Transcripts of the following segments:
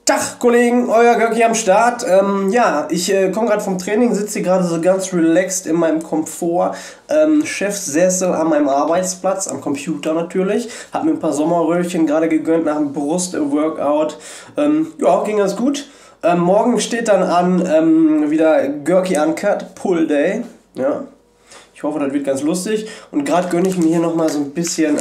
Tag, Kollegen, euer Görki am Start. Ja, ich komme gerade vom Training, sitze hier gerade so ganz relaxed in meinem Komfort. Chefsessel an meinem Arbeitsplatz, am Computer natürlich. Hab mir ein paar Sommerröllchen gerade gegönnt nach dem Brust-Workout. Ja, ging ganz gut. Morgen steht dann an wieder Görki Uncut Pull Day. Ja, ich hoffe, das wird ganz lustig. Und gerade gönne ich mir hier nochmal so ein bisschen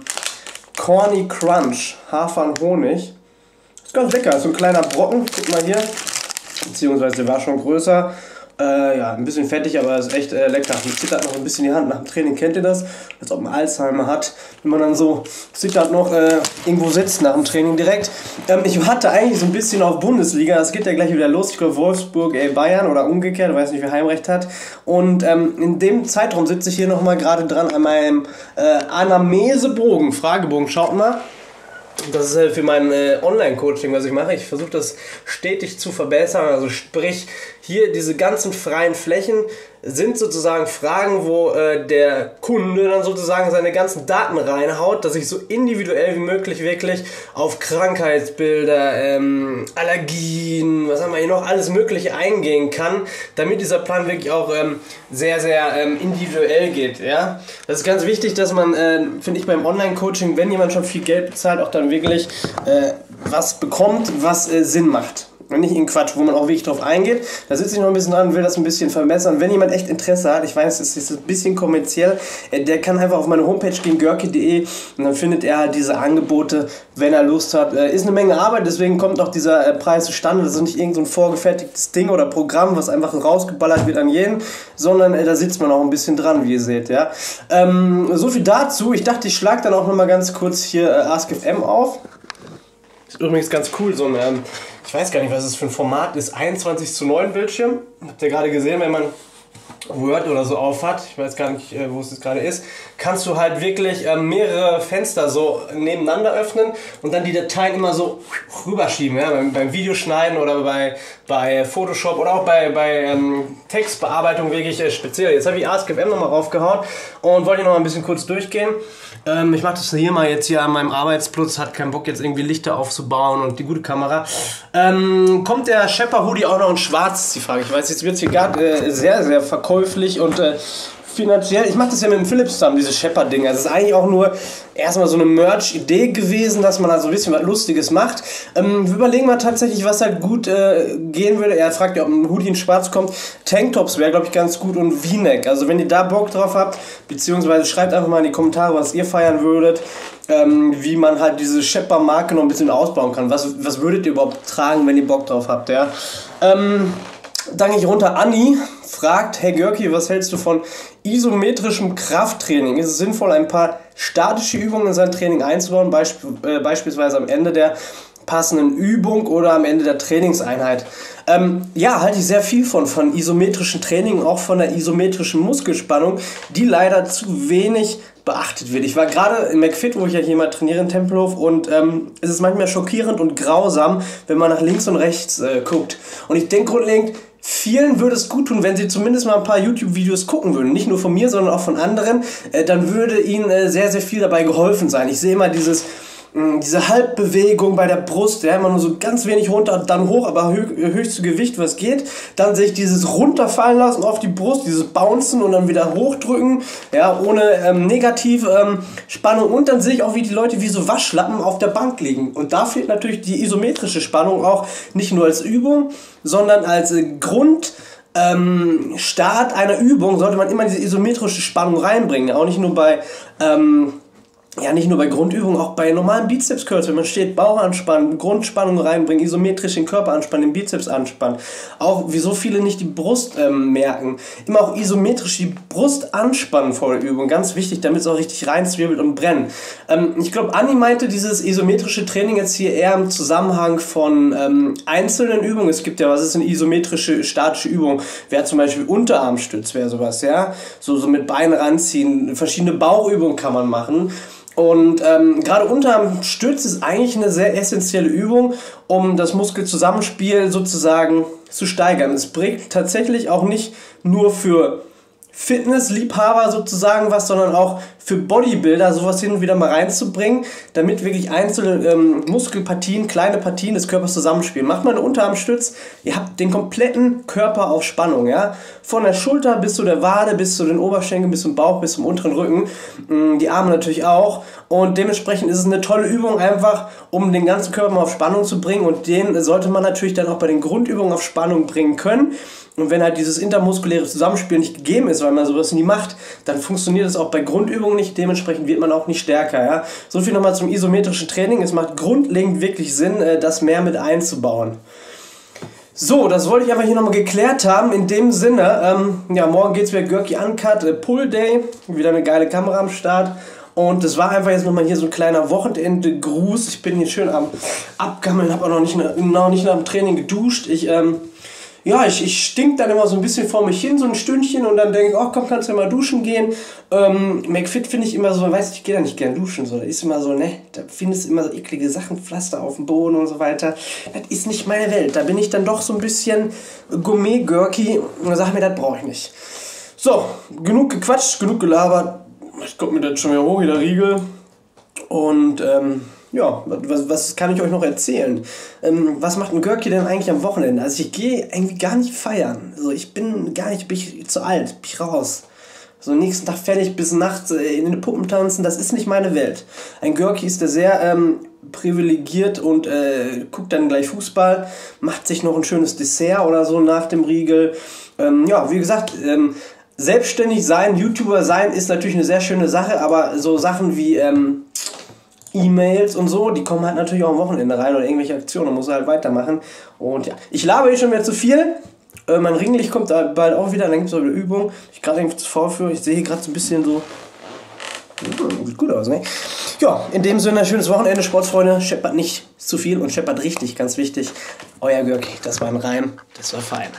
Corny Crunch, Hafer und Honig. Ist ganz lecker, ist so ein kleiner Brocken, guck mal hier, beziehungsweise der war schon größer, ja, ein bisschen fettig, aber ist echt lecker. Mir zittert noch ein bisschen die Hand nach dem Training, kennt ihr das? Als ob man Alzheimer hat, wenn man dann so zittert noch irgendwo sitzt nach dem Training direkt. Ich warte eigentlich so ein bisschen auf Bundesliga, das geht ja gleich wieder los, ich glaube Wolfsburg, Bayern oder umgekehrt, ich weiß nicht, wer Heimrecht hat. Und in dem Zeitraum sitze ich hier nochmal gerade dran an meinem Anamnesebogen, Fragebogen, schaut mal. Das ist für mein Online-Coaching, was ich mache. Ich versuche das stetig zu verbessern. Also sprich, hier diese ganzen freien Flächen sind sozusagen Fragen, wo der Kunde dann sozusagen seine ganzen Daten reinhaut, dass ich so individuell wie möglich wirklich auf Krankheitsbilder, Allergien, was haben wir hier noch, alles Mögliche eingehen kann, damit dieser Plan wirklich auch sehr, sehr individuell geht. Ja? Das ist ganz wichtig, dass man, finde ich, beim Online-Coaching, wenn jemand schon viel Geld bezahlt, auch dann wirklich was bekommt, was Sinn macht. Und nicht in Quatsch, wo man auch wirklich drauf eingeht. Da sitze ich noch ein bisschen dran und will das ein bisschen verbessern. Wenn jemand echt Interesse hat, ich weiß, es ist ein bisschen kommerziell, der kann einfach auf meine Homepage gehen, görki.de, und dann findet er halt diese Angebote, wenn er Lust hat. Ist eine Menge Arbeit, deswegen kommt auch dieser Preis zustande. Das ist nicht irgend so ein vorgefertigtes Ding oder Programm, was einfach rausgeballert wird an jeden, sondern da sitzt man auch ein bisschen dran, wie ihr seht. Ja? So viel dazu. Ich dachte, ich schlage dann auch nochmal ganz kurz hier AskFM auf. Ist übrigens ganz cool, so ein ich weiß gar nicht, was das für ein Format ist, 21:9 Bildschirm. Habt ihr gerade gesehen, wenn man Word oder so auf hat, ich weiß gar nicht, wo es jetzt gerade ist, kannst du halt wirklich mehrere Fenster so nebeneinander öffnen und dann die Dateien immer so rüberschieben, ja? beim Videoschneiden oder bei Photoshop oder auch bei Textbearbeitung wirklich speziell. Jetzt habe ich AskFM nochmal raufgehauen und wollte noch mal ein bisschen kurz durchgehen. Ich mache das hier mal jetzt hier an meinem Arbeitsplatz, hat keinen Bock jetzt irgendwie Lichter aufzubauen und die gute Kamera. Kommt der Shepper Hoodie auch noch in schwarz, ist die Frage. Ich weiß, jetzt wird es hier gerade sehr, sehr verkäuflich und finanziell. Ich mache das ja mit dem Philips zusammen, diese Shepper-Dinger. Das ist eigentlich auch nur erstmal so eine Merch-Idee gewesen, dass man da so ein bisschen was Lustiges macht. Wir überlegen mal tatsächlich, was halt gut gehen würde. Er fragt ja, ob ein Hoodie in schwarz kommt. Tanktops wäre, glaube ich, ganz gut und V-Neck. Also wenn ihr da Bock drauf habt, beziehungsweise schreibt einfach mal in die Kommentare, was ihr feiern würdet, wie man halt diese Shepper-Marke noch ein bisschen ausbauen kann. Was würdet ihr überhaupt tragen, wenn ihr Bock drauf habt, ja? Dann gehe ich runter. Anni fragt, hey Görki, was hältst du von isometrischem Krafttraining? Ist es sinnvoll, ein paar statische Übungen in sein Training einzubauen, beispielsweise am Ende der passenden Übung oder am Ende der Trainingseinheit? Ja, halte ich sehr viel von isometrischen Training, auch von der isometrischen Muskelspannung, die leider zu wenig beachtet wird. Ich war gerade in McFit, wo ich ja hier mal trainiere in Tempelhof, und es ist manchmal schockierend und grausam, wenn man nach links und rechts guckt. Und ich denke grundlegend, vielen würde es gut tun, wenn sie zumindest mal ein paar YouTube-Videos gucken würden. Nicht nur von mir, sondern auch von anderen. Dann würde ihnen sehr, sehr viel dabei geholfen sein. Ich sehe immer diese Halbbewegung bei der Brust, ja, immer nur so ganz wenig runter, dann hoch, aber höchste Gewicht, was geht. Dann sehe ich dieses runterfallen lassen auf die Brust, dieses Bouncen und dann wieder hochdrücken, ja, ohne Spannung. Und dann sehe ich auch, wie die Leute wie so Waschlappen auf der Bank liegen. Und da fehlt natürlich die isometrische Spannung auch nicht nur als Übung, sondern als Start einer Übung sollte man immer diese isometrische Spannung reinbringen. Auch nicht nur bei Grundübungen, auch bei normalen Bizeps-Curls, wenn man steht, Bauch anspannen, Grundspannung reinbringen, isometrisch den Körper anspannen, den Bizeps anspannen. Auch, wieso viele nicht die Brust merken. Immer auch isometrisch die Brust anspannen vor der Übung, ganz wichtig, damit es auch richtig reinzwirbelt und brennt. Ich glaube, Anni meinte dieses isometrische Training jetzt hier eher im Zusammenhang von einzelnen Übungen. Es gibt ja, was ist eine isometrische, statische Übung? Wäre zum Beispiel Unterarmstütz, wäre sowas, ja? So mit Beinen ranziehen, verschiedene Bauchübungen kann man machen. Und gerade Unterarmstütz ist eigentlich eine sehr essentielle Übung, um das Muskelzusammenspiel sozusagen zu steigern. Es bringt tatsächlich auch nicht nur für Fitnessliebhaber sozusagen was, sondern auch für Bodybuilder sowas hin und wieder mal reinzubringen, damit wirklich einzelne Muskelpartien, kleine Partien des Körpers zusammenspielen. Macht mal eine Unterarmstütz, ihr habt den kompletten Körper auf Spannung, ja. Von der Schulter bis zu der Wade, bis zu den Oberschenkeln, bis zum Bauch, bis zum unteren Rücken. Die Arme natürlich auch. Und dementsprechend ist es eine tolle Übung einfach, um den ganzen Körper mal auf Spannung zu bringen. Und den sollte man natürlich dann auch bei den Grundübungen auf Spannung bringen können. Und wenn halt dieses intermuskuläre Zusammenspiel nicht gegeben ist, weil man sowas nie macht, dann funktioniert es auch bei Grundübungen nicht. Dementsprechend wird man auch nicht stärker. Ja? So viel nochmal zum isometrischen Training. Es macht grundlegend wirklich Sinn, das mehr mit einzubauen. So, das wollte ich einfach hier nochmal geklärt haben. In dem Sinne, ja, morgen geht es wieder Görki Uncut Pull Day. Wieder eine geile Kamera am Start. Und das war einfach jetzt nochmal hier so ein kleiner Wochenende-Gruß. Ich bin hier schön am Abgammeln, habe auch noch nicht nach dem Training geduscht. Ich stink dann immer so ein bisschen vor mich hin, so ein Stündchen, und dann denke ich, oh komm, kannst du ja mal duschen gehen. McFit finde ich immer so, weißt du, ich gehe da nicht gern duschen, so, da ist immer so, ne, da findest du immer so eklige Sachen, Pflaster auf dem Boden und so weiter. Das ist nicht meine Welt, da bin ich dann doch so ein bisschen Gourmet-Görki und sag mir, das brauche ich nicht. So, genug gequatscht, genug gelabert, ich komme mir das schon wieder hoch, der Riegel. Und ja, was kann ich euch noch erzählen? Was macht ein Görki denn eigentlich am Wochenende? Also ich gehe irgendwie gar nicht feiern. Also bin ich zu alt, bin ich raus. So nächsten Tag fertig bis nachts in den Puppen tanzen, das ist nicht meine Welt. Ein Görki ist der sehr privilegiert und guckt dann gleich Fußball, macht sich noch ein schönes Dessert oder so nach dem Riegel. Ja, wie gesagt, selbstständig sein, YouTuber sein ist natürlich eine sehr schöne Sache, aber so Sachen wie E-Mails und so, die kommen halt natürlich auch am Wochenende rein oder irgendwelche Aktionen, da muss halt weitermachen. Und ja, ich laber hier schon wieder zu viel. Mein Ringlicht kommt da bald auch wieder, dann gibt es auch wieder Übung. Ich gerade irgendwie vorführe, ich sehe hier gerade so ein bisschen so. Sieht gut aus, ne? Ja, in dem Sinne, schönes Wochenende, Sportsfreunde. Scheppert nicht zu viel und scheppert richtig, ganz wichtig. Euer Görki, das war ein Reim, das war fein.